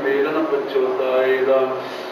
mail न पछुताए दा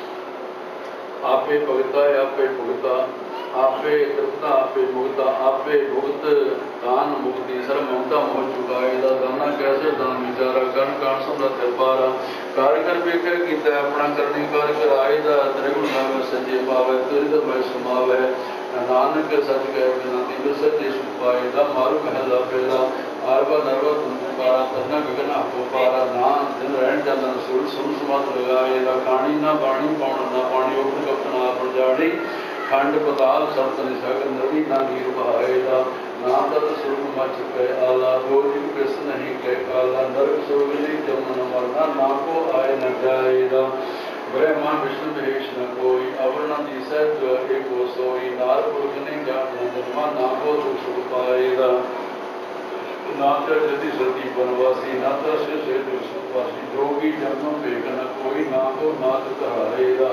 आपे भगता आपे भुगता आपे तृप्ता आपे मुक्ता आपे भुगत दान मुक्ति सर ममता मोह चुकाए दा दाना कैसे दान विचारा कन कान समरथ पारा कार कर बेखे कीता अपना करनी कार कराए दा त्रिगुण नाम सजे पावे तुरित मैं समावे नानक सच कह बिना दिव्य सत्य सुपाए दा मारू कहला पहला आरवा नरवा तुमकारा तन्ना गगन आपो पारा नान दिन रहन चंदन सुर सुन समात लगाए दा खानी ना बाणी पाउन ना पानी उठ कपना पर जाड़ी खंड पताल सप्त निसग नदी ना नीर बहाए दा ना तत सुरग मच के आला रोज कृष्ण नहीं के काला नरक सोगली जमन मरना ना को आए न जाए दा ब्रह्मा विष्णु महेश न कोई अवर न दिसै एक हो सोई नार पुरुष नहीं जान न जन्मा ना को दुख सुख पाए दा ना जति सती बनवासी ना से दुखवासी जोगी जन्म भेग न कोई ना को नाथ कहाए दा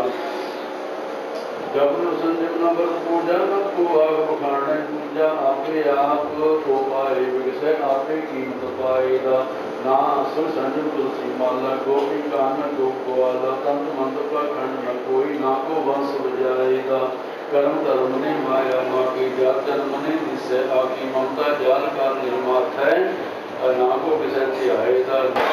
जब संजम नगर पूजा न को आग पखाने पूजा आपे आप को पाए विगसे आपे कीमत पाएगा ना सुर संजम तुलसी माला गोपी कान गोपाला तंत मंत्र का खंड न कोई ना को वंश बजाएगा कर्म धर्म ने माया माँ की जात जन्म ने निश्चय आकी ममता जाल का निर्मात है ना को किसे आएगा